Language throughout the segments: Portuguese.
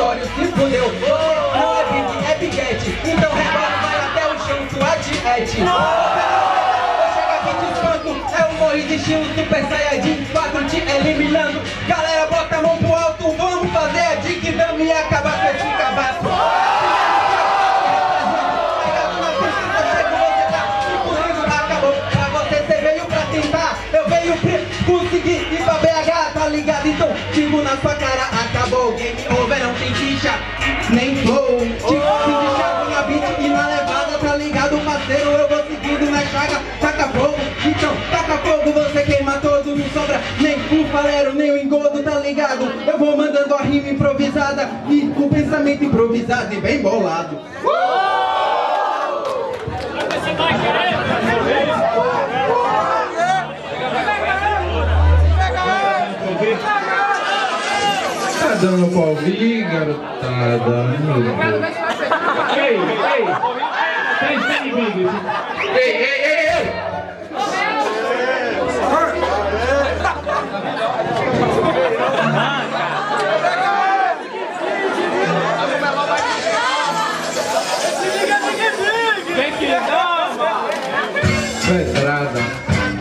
notório, se fudeu. Não é Big, é Biguete. Então rebola, vai até o chão, sua diete. Eu chego aqui te espanco, é o morre de estilo Super Saiyajin 4 te eliminando. Galera, bota a mão pro alto, vamos fazer a dick dame e acabar com esse cabaço. Eu venho conseguir ir pra BH, tá ligado? Então, digo na sua cara, acabou. Game over, não tem ficha, nem flow. Tipo, chavo na beat e na levada, tá ligado, parceiro? Eu vou seguindo na chaga, taca fogo. Então, taca fogo, você queima todo, não sobra nem o falero, nem o engodo, tá ligado? Eu vou mandando a rima improvisada e o pensamento improvisado e bem bolado. Tá dando pra ouvir, garotada? Ei, ei! Tá inimigo! Ei, ei, ei, ei! Vem que dá, pedrada!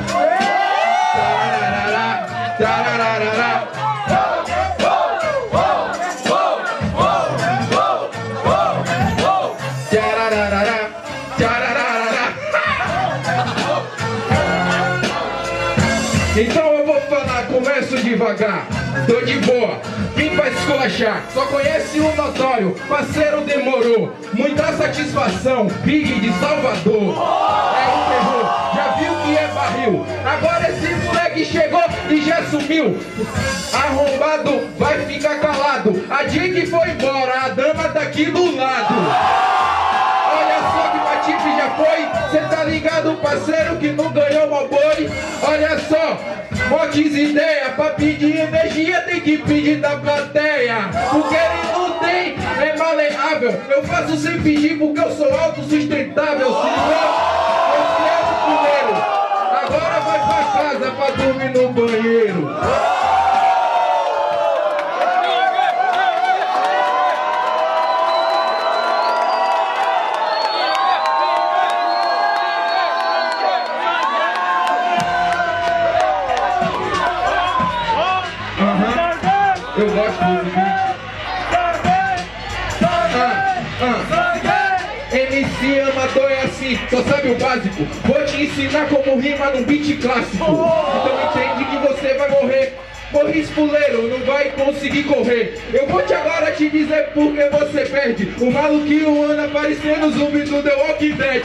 Então eu vou falar, começo devagar, tô de boa, vim pra esculachar, só conhece o notório, parceiro demorou, muita satisfação, Big de Salvador, é o terror, já viu que é barril, agora esse moleque chegou e já sumiu, arrombado vai ficar calado, a Dick foi embora, a dama tá aqui do lado. Olha só que patife já foi, cê tá ligado, parceiro, que não ganhou mal boi. Olha só, fortes ideias, pra pedir energia tem que pedir da plateia. Porque ele não tem, é maleável. Eu faço sem pedir porque eu sou autossustentável. Se não, eu quero primeiro. Agora vai pra casa pra dormir no banheiro. Eu gosto do beat. MC amador é assim, só sabe o básico. Vou te ensinar como rima num beat clássico. Então entende que você vai morrer. Morris fuleiro, não vai conseguir correr. Eu vou agora te dizer por que você perde. O maluquinho anda parecendo zumbi do The Walking Dead.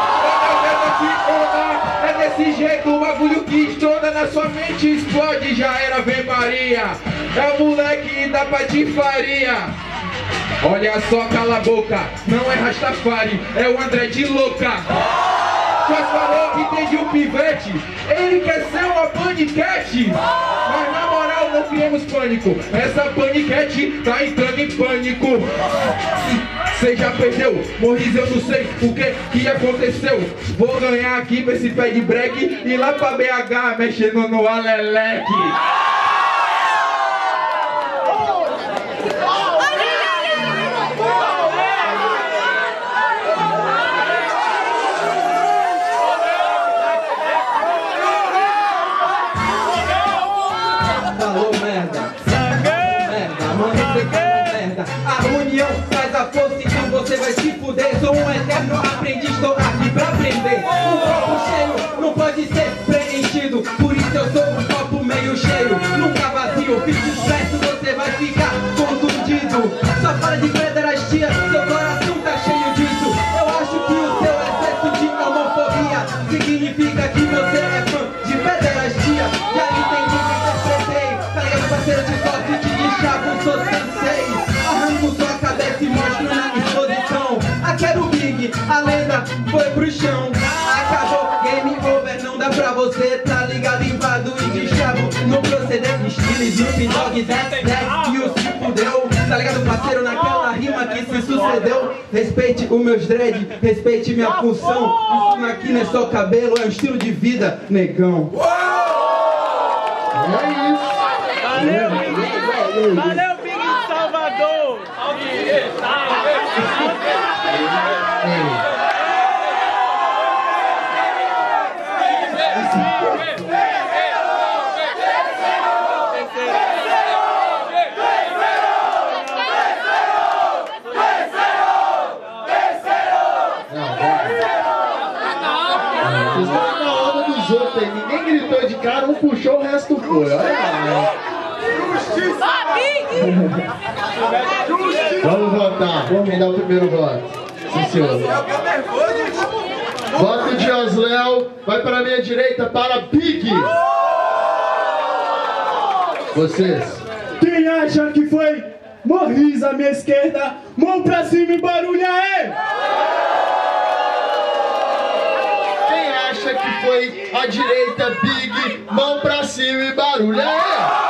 É desse jeito, o bagulho que estoura na sua mente explode. Já era Ave Maria. É o moleque da patifaria. Olha só, cala a boca. Não é Rastafari, é o André de louca. Já falou que entendi o pivete. Ele quer ser uma paniquete. Mas na moral não criamos pânico. Essa paniquete tá entrando em pânico. Cê já perdeu, Morris, eu não sei o que aconteceu. Vou ganhar aqui pra esse pé de break e lá pra BH mexendo no aleleque. Falou merda, merda, mano, você falou merda. A união faz a força, então você vai se fuder. Sou um eterno aprendiz, estou aqui pra aprender. Um copo cheio não pode ser preenchido, por isso eu sou um copo meio cheio, nunca vazio. Fique esperto, você vai ficar contundido. Só para de pederastia, seu coração tá cheio disso. Eu acho que o seu excesso de homofobia significa que você é fã de pederastia. Já entendi que interpretei, tá ligado, parceiro de sorte de chavo, sou sensei. Arranco sua cabeça e mostro na exposição. Aqui era o Big, a lenda foi pro chão. Acabou, game over, não dá pra você, tá ligado, invado e de chavo. No proceder, estilo Snoop Dogg, Death, e o se fudeu. Tá ligado, parceiro, naquela rima que se sucedeu. Respeite os meus dread, respeite minha função. Isso aqui não é só cabelo, é um estilo de vida, negão. É isso. Valeu, Big de Salvador! Ninguém gritou de cara, um puxou, o resto foi. Olha lá. Vamos votar. Quem dá o primeiro voto? Sim, senhor. Voto de Osléo vai para a minha direita, para Big. Vocês. Quem acha que foi Morris à minha esquerda, mão pra cima e barulho aí! Quem acha que foi à direita, Big, mão pra cima e barulho aí!